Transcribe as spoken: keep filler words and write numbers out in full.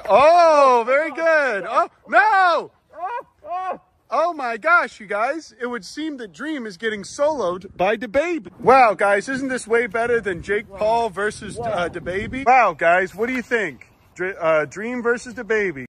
Oh, very good. Oh, no. Oh my gosh, you guys. It would seem that Dream is getting soloed by Dababy. Wow, guys, isn't this way better than Jake Paul versus uh, Dababy? Wow, guys, what do you think? Dr uh, Dream versus Dababy.